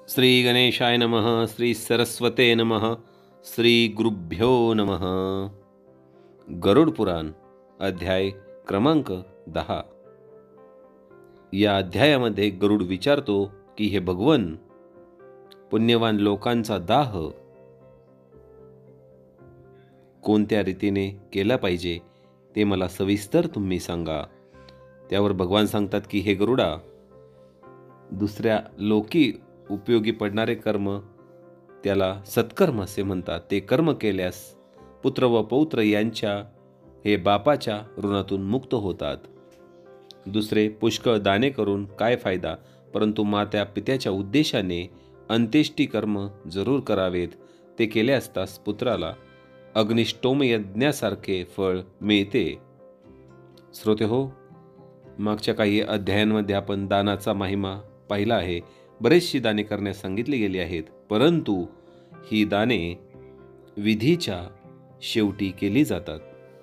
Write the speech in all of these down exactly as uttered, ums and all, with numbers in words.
श्री गणेशाय नमः. श्री सरस्वते नमः. श्री गुरुभ्यो नमः. गरुड पुराण अध्याय क्रमांक दहा. या अध्यायामध्ये गरुड विचारतो की हे भगवन, पुण्यवान लोकांचा दाह कोणत्या रीतीने केला पाहिजे ते मला सविस्तर तुम्ही सांगा. त्यावर भगवान सांगतात की हे गरुडा, दुसऱ्या लोकी उपयोगी पडणारे कर्म त्याला सत्कर्म असे म्हणतात. ते कर्म केल्यास पुत्र व पौत्र यांच्या हे बापाच्या ऋणातून मुक्त होतात. दुसरे पुष्कळ दाने करून काय फायदा, परंतु मात्या पित्याच्या उद्देशाने अंत्येष्टी कर्म जरूर करावेत. ते केले असतास पुत्राला अग्निष्टोम यज्ञासारखे फळ मिळते. श्रोते हो, मागच्या काही अध्यायांमध्ये आपण दानाचा महिमा पाहिला आहे. बरेचशी दाने करण्यास सांगितली गेली आहेत, परंतु ही दाने विधीच्या शेवटी केली जातात.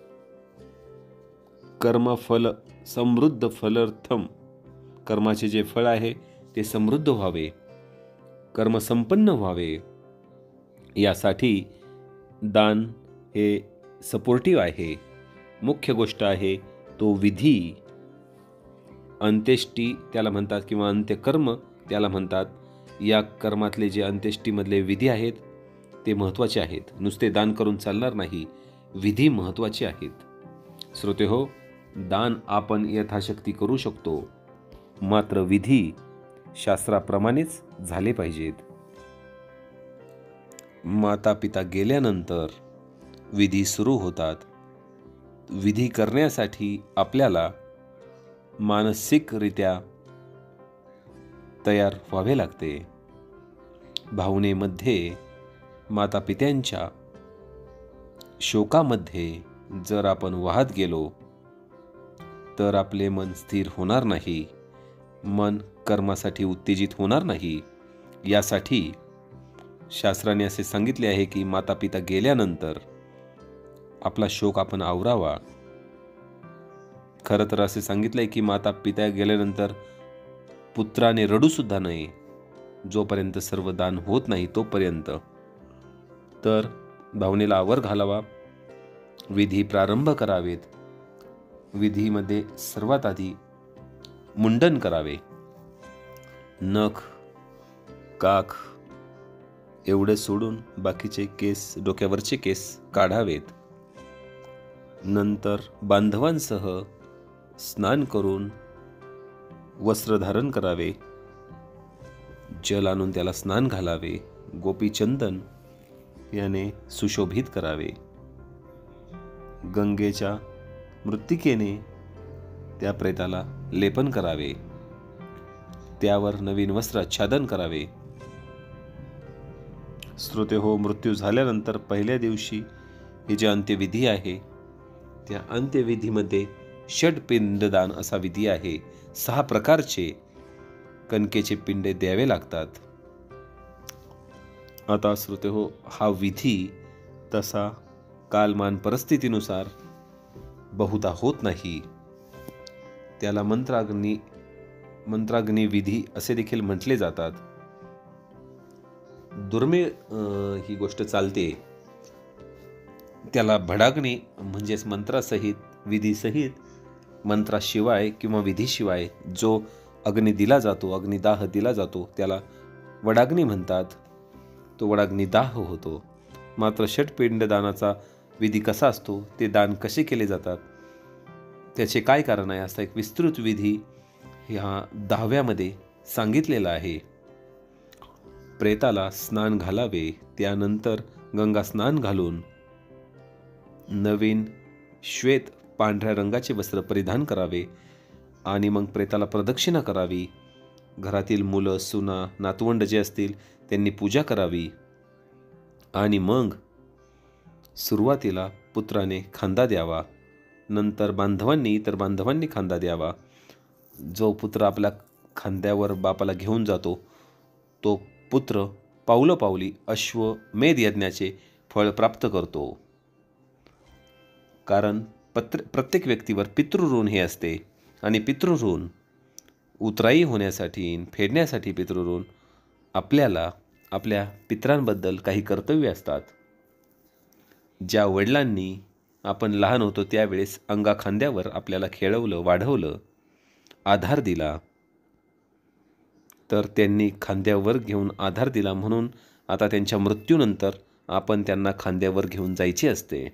कर्मफल समृद्ध फलर्थम, कर्माचे जे फळ आहे ते समृद्ध व्हावे, कर्म संपन्न व्हावे, यासाठी दान हे सपोर्टिव्ह आहे. मुख्य गोष्ट आहे तो विधी. अंत्येष्टी त्याला म्हणतात किंवा अंत्यकर्म त्याला म्हणतात. या कर्मातले जे अंत्येष्टीमधले विधी आहेत ते महत्त्वाचे आहेत. नुसते दान करून चालणार नाही, विधी महत्त्वाचे आहेत. श्रोते हो, दान आपण यथाशक्ती करू शकतो, मात्र विधी शास्त्राप्रमाणेच झाले पाहिजेत. माता पिता गेल्यानंतर विधी सुरू होतात. विधी करण्यासाठी आपल्याला मानसिकरित्या तयार व्हावे लागते. भावनेमध्ये, माता पित्यांच्या शोकामध्ये जर आपण वाहत गेलो तर आपले मन स्थिर होणार नाही, मन कर्मासाठी उत्तेजित होणार नाही. यासाठी शास्त्राने असे सांगितले आहे की माता पिता गेल्यानंतर आपला शोक आपण आवरावा. खरं तर असे सांगितलंय की माता पिता गेल्यानंतर पुत्राने रडू सुद्धा नये, जोपर्यंत सर्व दान होत नाही तोपर्यंत. तर भावनेला आवर घालावा, विधी प्रारंभ करावेत. विधीमध्ये सर्वात आधी मुंडन करावे. नख, काख एवढे सोडून बाकीचे केस, डोक्यावरचे केस काढावेत. नंतर बांधवांसह स्नान करून वस्त्र धारण करावे. जल आणून त्याला स्नान घालावे. गोपीचंदन याने सुशोभित करावे. गंगेच्या मृत्तिकेने त्या प्रेताला लेपन करावे. त्यावर नवीन वस्त्र आच्छादन करावे. श्रोते हो, मृत्यू झाल्यानंतर पहिल्या दिवशी हे जे अंत्यविधी आहे, त्या अंत्यविधीमध्ये षटपिंडदान असा विधी आहे. सहा प्रकारचे कणकेचे पिंडे द्यावे लागतात. आता श्रोते हो, हा विधी तसा कालमान परिस्थितीनुसार बहुधा होत नाही. त्याला मंत्राग्नी मंत्राग्नी विधी असे देखील म्हटले जातात. दुर्मिळ ही गोष्ट चालते. त्याला भडाग्नी म्हणजेच मंत्रासहित, विधीसहित, मंत्राशिवाय किंवा विधीशिवाय जो अग्नी दिला जातो, अग्निदाह दिला जातो, त्याला वडाग्नी म्हणतात. तो वडाग्निदाह होतो. मात्र षटपिंडदानाचा विधी कसा असतो, ते दान कसे केले जातात, त्याचे काय कारण आहे, असा एक विस्तृत विधी ह्या दहाव्यामध्ये सांगितलेला आहे. प्रेताला स्नान घालावे. त्यानंतर गंगा स्नान घालून नवीन श्वेत पांढऱ्या रंगाचे वस्त्र परिधान करावे आणि मग प्रेताला प्रदक्षिणा करावी. घरातील मुलं, सुना, नातवंड जे असतील त्यांनी पूजा करावी. आणि मग सुरुवातीला पुत्राने खांदा द्यावा. नंतर बांधवांनी, इतर बांधवांनी खांदा द्यावा. जो पुत्र आपल्या खांद्यावर बापाला घेऊन जातो तो पुत्र पावलोपावली अश्वमेध यज्ञाचे फळ प्राप्त करतो. कारण पत्र प्रत्येक व्यक्तीवर पितृऋण हे असते आणि पितृऋण उतराई होण्यासाठी, फेडण्यासाठी पितृऋण आपल्याला आपल्या पितरांबद्दल काही कर्तव्य असतात. ज्या वडिलांनी आपण लहान होतो त्यावेळेस अंगाखांद्यावर आपल्याला खेळवलं, वाढवलं, आधार दिला, तर त्यांनी खांद्यावर घेऊन आधार दिला म्हणून आता त्यांच्या मृत्यूनंतर आपण त्यांना खांद्यावर घेऊन जायचे असते.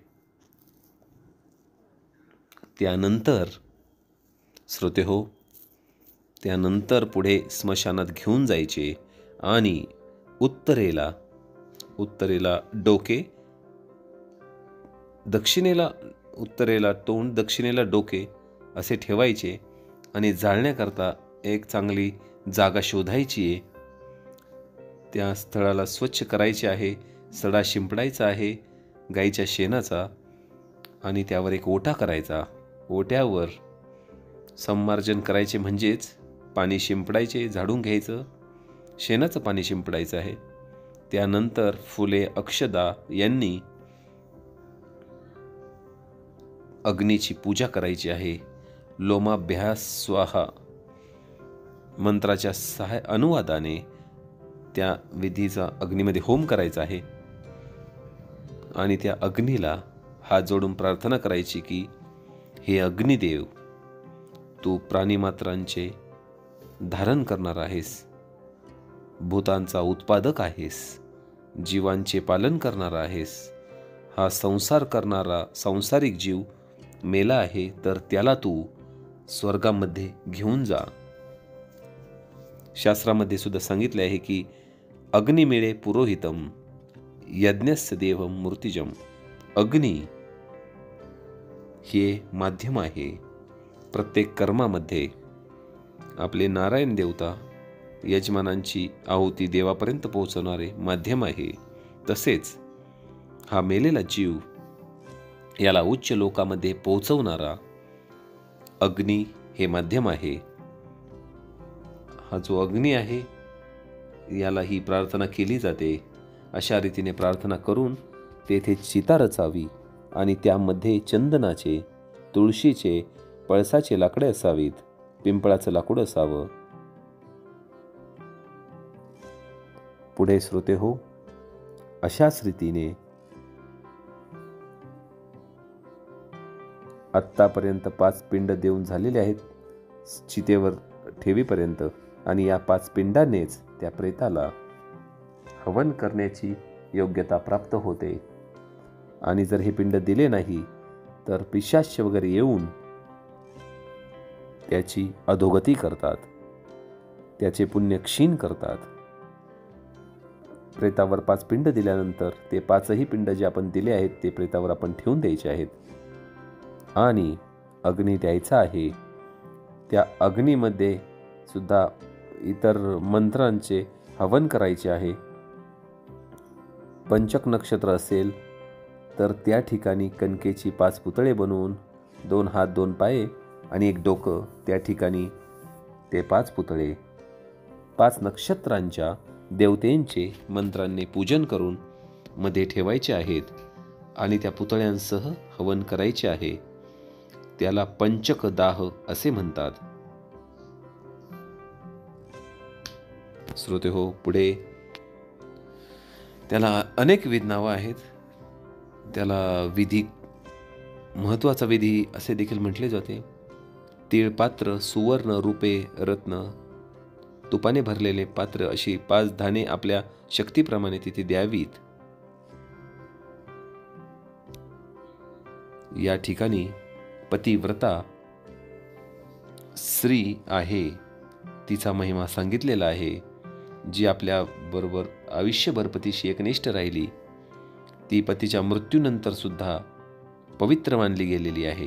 त्यानंतर श्रोतेहो, त्यानंतर पुढे स्मशानात घेऊन जायचे आणि उत्तरेला उत्तरेला डोके, दक्षिणेला उत्तरेला तोंड, दक्षिणेला डोके असे ठेवायचे आणि जाळण्याकरता एक चांगली जागा शोधायची आहे. त्या स्थळाला स्वच्छ करायचे आहे, सडा शिंपडायचा आहे गाईच्या शेणाचा आणि त्यावर एक ओटा करायचा. ओट्यावर संमार्जन करायचे म्हणजेच पाणी शिंपडायचे, झाडून घ्यायचं, शेणाचं पाणी शिंपडायचं आहे. त्यानंतर फुले, अक्षदा यांनी अग्नीची पूजा करायची आहे. लोमाभ्यास स्वाहा मंत्राच्या सहाय अनुवादाने त्या विधीचा अग्नीमध्ये होम करायचा आहे आणि त्या अग्नीला हात जोडून प्रार्थना करायची की हे अग्निदेव, तू प्राणीमात्रांचे धारण करणार आहेस, भूतांचा उत्पादक आहेस, जीवांचे पालन करणार आहेस. हा संसार करणारा सांसारिक जीव मेला आहे तर त्याला तू स्वर्गामध्ये घेऊन जा. शास्त्रामध्ये सुद्धा सांगितले आहे की अग्निमेळे पुरोहितम यज्ञस्य देवम मूर्तिजम. अग्नी हे माध्यम आहे प्रत्येक कर्मामध्ये. आपले नारायण देवता यजमानांची आहुती देवापर्यंत पोहोचवणारे माध्यम आहे. तसेच हा मेलेला जीव याला उच्च लोकामध्ये पोहोचवणारा अग्नी हे माध्यम आहे. हा जो अग्नी आहे याला ही प्रार्थना केली जाते. अशा रीतीने प्रार्थना करून तेथे चिता रचावी आणि त्यामध्ये चंदनाचे, तुळशीचे, पळसाचे लाकडे असावीत, पिंपळाचं लाकूड असावं. पुढे श्रोते हो, अशाच रीतीने आत्तापर्यंत पाच पिंड देऊन झालेले आहेत चितेवर ठेवीपर्यंत आणि या पाच पिंडानेच त्या प्रेताला हवन करण्याची योग्यता प्राप्त होते. आणि जर हे पिंड दिले नाही तर पिशाच वगैरे येऊन त्याची अधोगती करतात, त्याचे पुण्य क्षीण करतात. प्रेतावर पाच पिंड दिल्यानंतर ते पाचही पिंड जे आपण दिले आहेत ते प्रेतावर आपण ठेवून द्यायचे आहेत आणि अग्नी द्यायचा आहे. त्या अग्नीमध्ये सुद्धा इतर मंत्रांचे हवन करायचे आहे. पंचक नक्षत्र असेल तर त्या ठिकाणी कणकेची पाच पुतळे बनवून दोन हात, दोन पाय आणि एक डोकं, त्या ठिकाणी ते पाच पुतळे पाच नक्षत्रांच्या देवतेंचे मंत्रांनी पूजन करून मध्ये ठेवायचे आहेत आणि त्या पुतळ्यांसह हवन करायचे आहे. त्याला पंचकदाह असे म्हणतात. श्रोते हो, पुढे त्याला अनेक विध नावं आहेत. त्याला विधी, महत्वाचा विधी असे देखील म्हटले जाते. तीळपात्र, सुवर्ण, रुपे, रत्न, तुपाने भरलेले पात्र अशी पाच धाने आपल्या शक्तीप्रमाणे तिथे द्यावीत. या ठिकाणी पतिव्रता स्त्री आहे, तिचा महिमा सांगितलेला आहे. जी आपल्या बरोबर आयुष्यभर पतीशी एकनिष्ठ राहिली ती पतीच्या मृत्यूनंतर सुद्धा पवित्र मानली गेलेली आहे.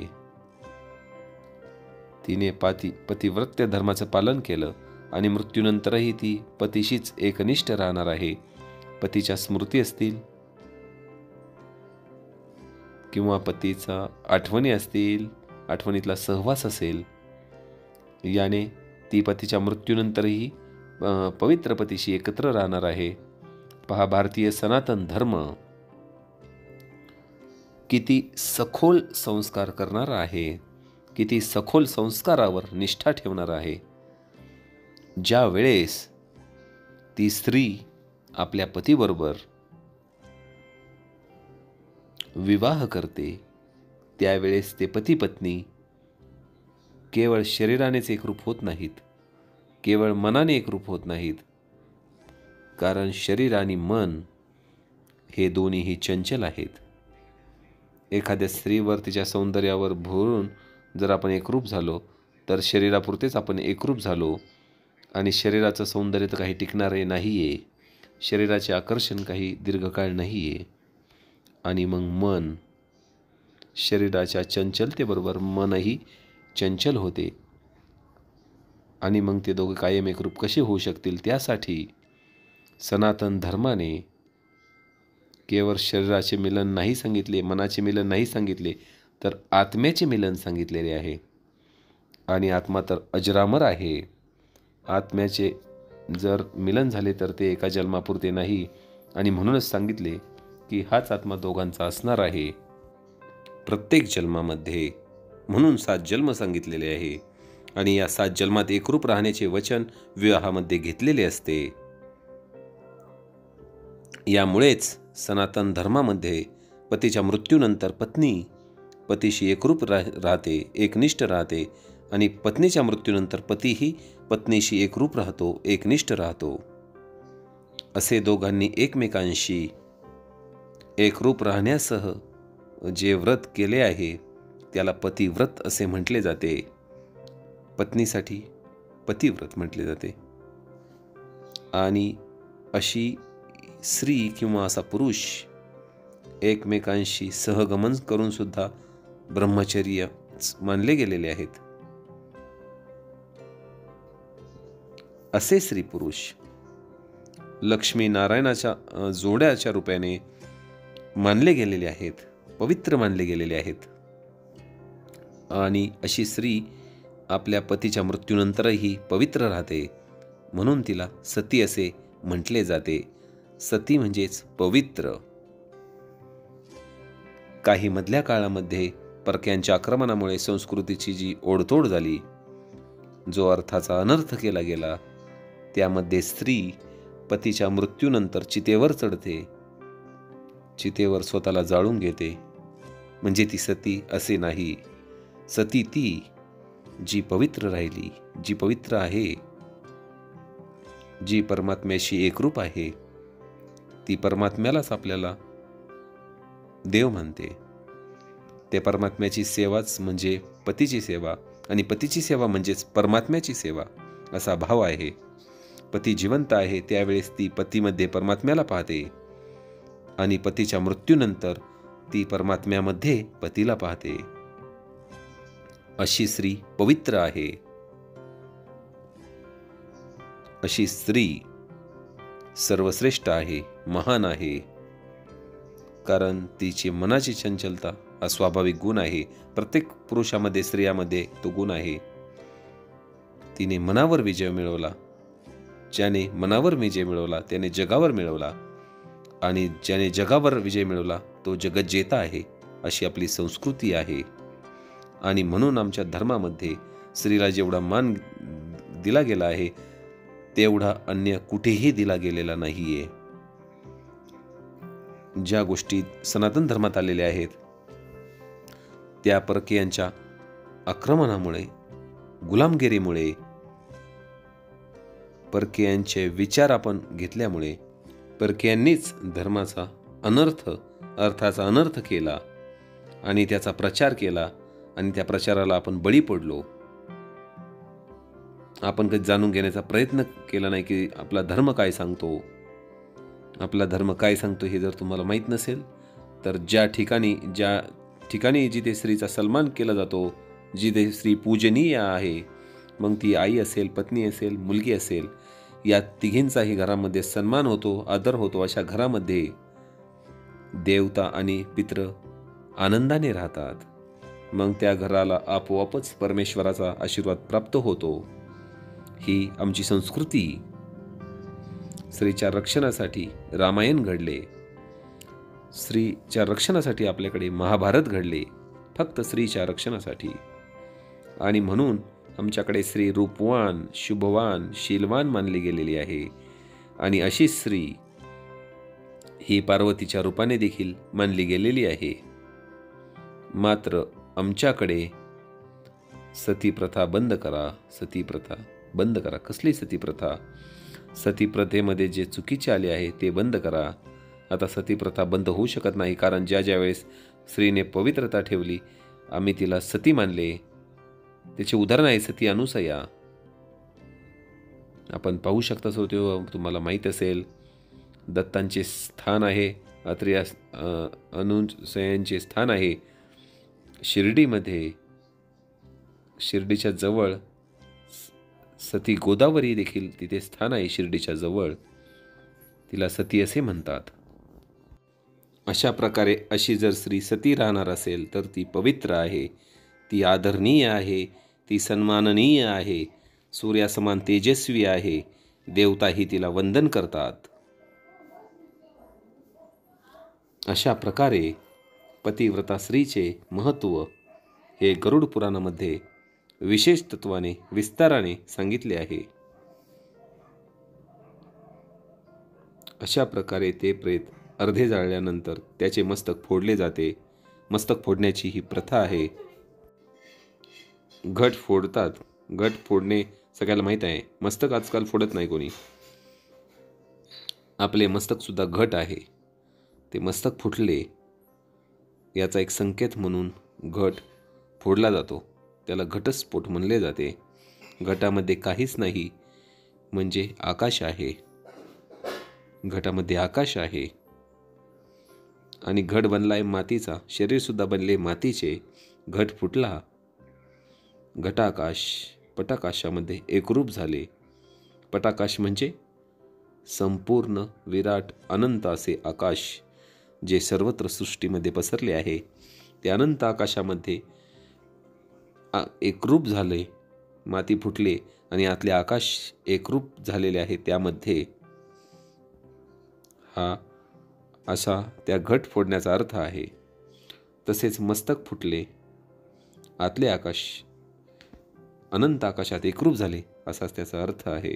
तिने पती पतिव्रत्य धर्माचं पालन केलं आणि मृत्यूनंतरही ती पतीशीच एकनिष्ठ राहणार आहे. पतीच्या स्मृती असतील किंवा पतीचा आठवणी असतील, आठवणीतला सहवास असेल, याने ती पतीच्या मृत्यूनंतरही पवित्र पतीशी एकत्र राहणार आहे. पहा, भारतीय सनातन धर्म किती सखोल संस्कार करणारा आहे, किती सखोल संस्कारावर निष्ठा ठेवणारा आहे. ज्या वेळेस ती स्त्री आपल्या पतीबरोबर विवाह करते, त्यावेळेस ते पती पत्नी केवळ शरीरानेच एकरूप होत नाहीत, केवळ मनाने एकरूप होत नाहीत, कारण शरीर आणि मन हे दोन्हीही चंचल आहेत. एखाद्या स्त्रीवर तिच्या सौंदर्यावर भरून जर आपण एकरूप झालो तर शरीरापुरतेच आपण एकरूप झालो आणि शरीराचं सौंदर्य तर काही टिकणारे नाही आहे, शरीराचे आकर्षण काही दीर्घकाळ नाही आहे. आणि मग मन, शरीराच्या चंचलतेबरोबर मनही चंचल होते आणि मग ते दोघे कायम एकरूप कसे होऊ शकतील, त्यासाठी सनातन धर्माने केवळ शरीराचे मिलन नाही सांगितले, मनाचे मिलन नाही सांगितले, तर आत्म्याचे मिलन सांगितलेले आहे. आणि आत्मा तर अजरामर आहे. आत्म्याचे जर मिलन झाले तर ते एका जन्मापुरते नाही, आणि म्हणूनच सांगितले की हाच आत्मा दोघांचा असणार आहे प्रत्येक जन्मामध्ये. म्हणून सात जन्म सांगितलेले आहे आणि या सात जन्मात एकरूप राहण्याचे वचन विवाहामध्ये घेतलेले असते. यामुळेच सनातन धर्मामध्ये पतीच्या मृत्यूनंतर पत्नी पतीशी एकरूप राह राहते एकनिष्ठ राहते आणि पत्नीच्या मृत्यूनंतर पतीही पत्नीशी एकरूप राहतो, एकनिष्ठ राहतो. असे दोघांनी एकमेकांशी एकरूप राहण्यासह जे व्रत केले आहे त्याला पतिव्रत असे म्हटले जाते. पत्नीसाठी पतिव्रत म्हटले जाते. आणि अशी स्त्री किंवा असा पुरुष एकमेकांशी सहगमन करून सुद्धा ब्रह्मचर्य मानले गेलेले आहेत. असे स्त्री पुरुष लक्ष्मी नारायणाच्या जोड्याच्या रूपाने मानले गेलेले आहेत, पवित्र मानले गेलेले आहेत. आणि अशी स्त्री आपल्या पतीच्या मृत्यूनंतरही पवित्र राहते, म्हणून तिला सती असे म्हटले जाते. सती म्हणजेच पवित्र. काही मधल्या काळामध्ये परक्यांच्या आक्रमणामुळे संस्कृतीची जी ओढतोड झाली, जो अर्थाचा अनर्थ केला गेला, त्यामध्ये स्त्री पतीच्या मृत्यूनंतर चितेवर चढते, चितेवर स्वतःला जाळून घेते, म्हणजे ती सती असे नाही. सती ती जी पवित्र राहिली, जी पवित्र आहे, जी परमात्म्याशी एकरूप आहे, ती परमात्म्यालाच आपल्याला देव मानते. ते परमात्म्याची सेवाच म्हणजे पतीची सेवा, आणि पतीची सेवा म्हणजेच परमात्म्याची सेवा असा भाव आहे. पती जिवंत आहे त्यावेळेस ती पतीमध्ये परमात्म्याला पाहते आणि पतीच्या मृत्यूनंतर ती परमात्म्यामध्ये पतीला पाहते. अशी स्त्री पवित्र आहे. अशी स्त्री सर्वश्रेष्ठ आहे, महान आहे, कारण तिची मनाची चंचलता हा स्वाभाविक गुण आहे. प्रत्येक पुरुषामध्ये स्त्रियामध्ये तो गुण आहे. तिने मनावर विजय मिळवला. ज्याने मनावर विजय मिळवला त्याने जगावर मिळवला, आणि ज्याने जगावर विजय मिळवला तो जगज्जेता आहे, अशी आपली संस्कृती आहे. आणि म्हणून आमच्या धर्मामध्ये स्त्रीला जेवढा मान दिला गेला आहे तेवढा अन्य कुठेही दिला गेलेला नाहीये. ज्या गोष्टी सनातन धर्मात आलेल्या आहेत त्या परकीयांच्या आक्रमणामुळे, गुलामगिरीमुळे, परकीयांचे विचार आपण घेतल्यामुळे, परकीयांनीच धर्माचा अनर्थ अर्थाचा अनर्थ केला आणि त्याचा प्रचार केला, आणि त्या प्रचाराला आपण बळी पडलो. आपण कधी जाणून घेण्याचा प्रयत्न केला नाही की आपला धर्म काय सांगतो. आपला धर्म काय सांगतो हे जर तुम्हाला माहीत नसेल तर ज्या ठिकाणी ज्या ठिकाणी जिथे स्त्रीचा सन्मान केला जातो, जिथे स्त्री पूजनीय आहे, मग ती आई असेल, पत्नी असेल, मुलगी असेल, या तिघींचाही घरामध्ये सन्मान होतो, आदर होतो. अशा घरामध्ये देवता आणि पितृ आनंदाने राहतात. मग त्या घराला आपोआपच परमेश्वराचा आशीर्वाद प्राप्त होतो. ही आमची संस्कृती. स्त्रीच्या रक्षणासाठी रामायण घडले, स्त्रीच्या रक्षणासाठी आपल्याकडे महाभारत घडले, फक्त स्त्रीच्या रक्षणासाठी. आणि म्हणून आमच्याकडे स्त्री रूपवान, शुभवान, शीलवान मानली गेलेली आहे. आणि अशी स्त्री ही पार्वतीच्या रूपाने देखील मानली गेलेली आहे. मात्र आमच्याकडे सती प्रथा बंद करा, सती प्रथा बंद करा. कसली सती प्रथा? सती प्रथेमध्ये जे चुकीचे आले आहे ते बंद करा. आता सती प्रथा बंद होऊ शकत नाही, कारण ज्या ज्या वेळेस स्त्रीने पवित्रता ठेवली आम्ही तिला सती मानले. त्याचे उदाहरण आहे सती अनुसया. आपण पाहू शकता श्रोते, तुम्हाला माहीत असेल दत्तांचे स्थान आहे, अत्रि अनुसयांचे स्थान आहे शिर्डीमध्ये. शिर्डीच्या जवळ सती गोदावरी देखील तिथे स्थान आहे शिर्डीच्या जवळ. तिला सती असे म्हणतात. अशा प्रकारे अशी जर स्त्री सती राहणार असेल तर ती पवित्र आहे, ती आदरणीय आहे, ती सन्माननीय आहे, सूर्यासमान तेजस्वी आहे. देवताही तिला वंदन करतात. अशा प्रकारे पतिव्रता स्त्रीचे महत्त्व हे गरुड पुराणामध्ये विशेष तत्वाने विस्ताराने सांगितले आहे. अशा प्रकारे ते प्रेत अर्धे जाळल्यानंतर त्याचे मस्तक फोडले जाते. मस्तक फोडण्याची ही प्रथा आहे. घट फोडतात. घट फोडणे सगळ्याला माहीत आहे. मस्तक आजकाल फोडत नाही कोणी. आपले मस्तक सुद्धा घट आहे. ते मस्तक फुटले याचा एक संकेत म्हणून घट फोडला जातो. त्याला घटस्फोट म्हणले जाते. घटामध्ये काहीच नाही म्हणजे आकाश आहे. घटामध्ये आकाश आहे आणि घट बनलाय मातीचा, शरीर सुद्धा बनले मातीचे. घट फुटला, घटाकाश पटाकाशामध्ये एकरूप झाले. पटाकाश म्हणजे संपूर्ण विराट अनंत असे आकाश जे सर्वत्र सृष्टीमध्ये पसरले आहे. ते अनंत आकाशामध्ये एकरूप झाले. माती फुटले आणि आतले आकाश एकरूप झालेले आहे. त्यामध्ये हा असा त्या घट फोडण्याचा अर्थ आहे. तसेच मस्तक फुटले, आतले आकाश अनंत आकाशात एकरूप झाले असाच त्याचा अर्थ आहे.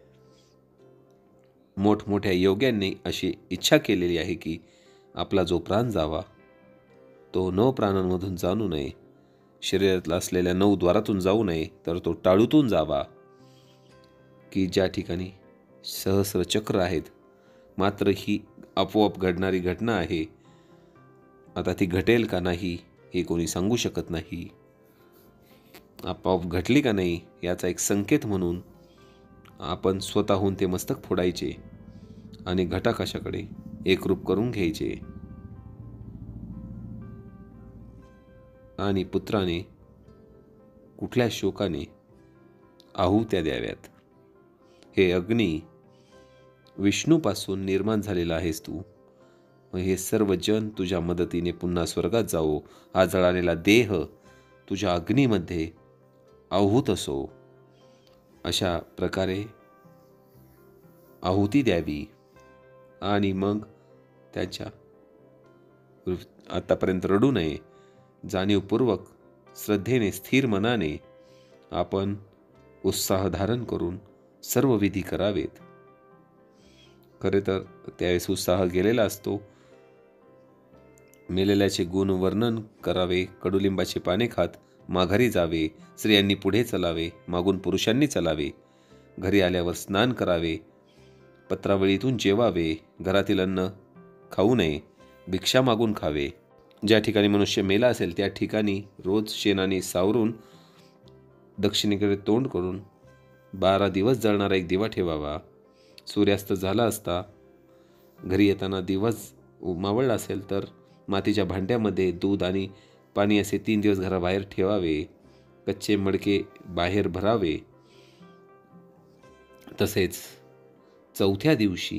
मोठमोठ्या योग्यांनी अशी इच्छा केलेली आहे की आपला जो प्राण जावा तो नऊ प्राणांमधून जाणू नये, शरीरातला असलेल्या नऊ द्वारातून जाऊ नये, तर तो टाळूतून जावा. की ज्या ठिकाणी सहस्र चक्र आहेत. मात्र ही आपोआप घडणारी घटना आहे. आता ती घटेल का नाही हे कोणी सांगू शकत नाही. आपोआप घटली का नाही याचा एक संकेत म्हणून आपण स्वतःहून ते मस्तक फोडायचे आणि घटाकाशाकडे एकरूप करून घ्यायचे. आणि पुत्राने कुठल्या शोकाने आहुत्या द्याव्यात. हे अग्नी विष्णूपासून निर्माण झालेला आहेस तू. हे सर्व जन तुझ्या मदतीने पुन्हा स्वर्गात जावो. हा जळालेला देह तुझ्या अग्नीमध्ये आहुत असो. अशा प्रकारे आहुती द्यावी आणि मग त्याच्या आतापर्यंत रडू नये. जाणीवपूर्वक श्रद्धेने स्थिर मनाने आपण उत्साह धारण करून सर्व विधी करावेत. खरे तर त्यावेळेस उत्साह गेलेला असतो. मेलेल्याचे गुण वर्णन करावे. कडुलिंबाची पाने खात माघारी जावे. स्त्रियांनी पुढे चलावे, मागून पुरुषांनी चलावे. घरी आल्यावर स्नान करावे. पत्रावळीतून जेवावे. घरातील अन्न खाऊ नये, भिक्षा मागून खावे. ज्या ठिकाणी मनुष्य मेला असेल त्या ठिकाणी रोज शेणाने सावरून दक्षिणेकडे तोंड करून बारा दिवस जळणारा एक दिवा ठेवावा. सूर्यास्त झाला असता घरी येताना दिवस मावळला असेल तर मातीच्या भांड्यामध्ये दूध आणि पाणी असे तीन दिवस घराबाहेर ठेवावे. कच्चे मडके बाहेर भरावे. तसेच चौथ्या दिवशी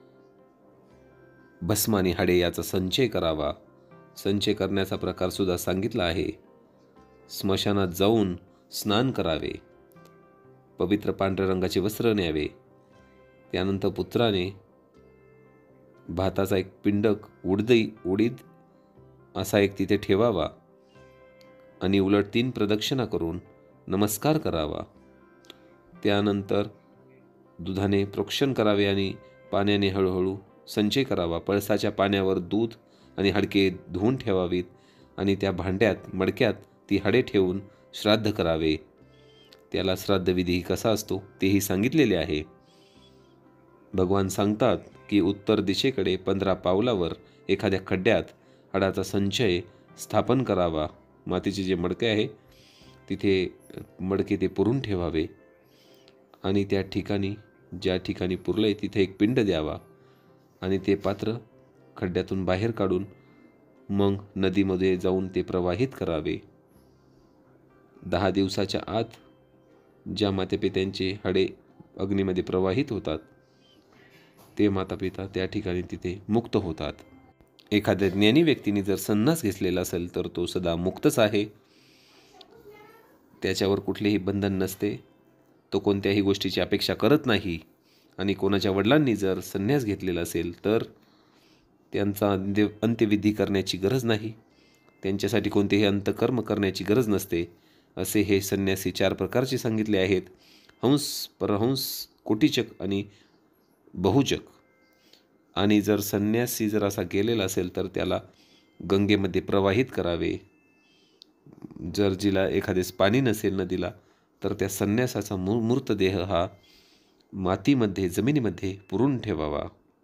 भस्म आणि हाडे याचा संचय करावा. संचय करण्याचा प्रकार सुद्धा सांगितला आहे. स्मशानात जाऊन स्नान करावे. पवित्र पांढऱ्या रंगाचे वस्त्र न्यावे. त्यानंतर पुत्राने भाताचा एक पिंडक उडदी उडीद असा एक तिथे ठेवावा आणि उलट तीन प्रदक्षिणा करून नमस्कार करावा. त्यानंतर दुधाने प्रोक्षण करावे आणि पाण्याने हळूहळू संचय करावा. पळसाच्या पाण्यावर दूध आणि हाडके धुवून ठेवावीत आणि त्या भांड्यात मडक्यात ती हाडे ठेवून श्राद्ध करावे. त्याला श्राद्धविधी कसा असतो तेही सांगितलेले आहे. भगवान सांगतात की उत्तर दिशेकडे पंधरा पावलावर एखाद्या खड्ड्यात हाडाचा संचय स्थापन करावा. मातीचे जे मडके आहे तिथे मडके ते पुरून ठेवावे आणि त्या ठिकाणी ज्या ठिकाणी पुरले तिथे एक पिंड द्यावा आणि ते पात्र खड्ड्यातून बाहेर काढून मग नदीमध्ये जाऊन ते प्रवाहित करावे. दहा दिवसाच्या आत ज्या मातापित्यांचे हाडे अग्नीमध्ये प्रवाहित होतात ते मातापिता त्या ठिकाणी तिथे मुक्त होतात. एखाद्या ज्ञानी व्यक्तीने जर संन्यास घेतलेला असेल तर तो सदा मुक्तच आहे. त्याच्यावर कुठलेही बंधन नसते. तो कोणत्याही गोष्टीची अपेक्षा करत नाही. आणि कोणाच्या वडिलांनी जर संन्यास घेतलेला असेल तर त्यांचा अंत्य अंत्यविधी करण्याची गरज नाही. त्यांच्यासाठी कोणतेही अंतकर्म करण्याची गरज नसते. असे हे संन्यासी चार प्रकारचे सांगितले आहेत. हंस, परहंस, कोटीचक आणि बहुचक. आणि जर संन्यासी जर असा गेलेला असेल तर त्याला गंगेमध्ये प्रवाहित करावे. जर जिला एखादेस पाणी नसेल नदीला तर त्या संन्यासाचा मू मूर्तदेह हा मातीमध्ये जमिनीमध्ये पुरून ठेवावा.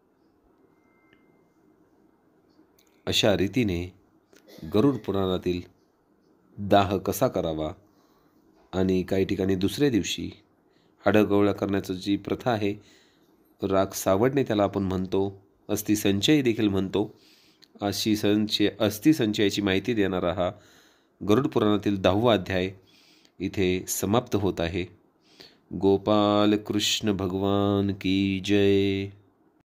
अशा रीतीने गरुड पुराणातील दाह कसा करावा आणि काही ठिकाणी दुसऱ्या दिवशी हाडं गोळा करण्याची जी प्रथा आहे, राख सावडणे त्याला आपण म्हणतो, अस्थिसंचय देखील म्हणतो, अशी संचय अस्थिसंचयाची माहिती देणारा हा गरुड पुराणातील दहावा अध्याय इथे समाप्त होत आहे. गोपाल कृष्ण भगवान की जय.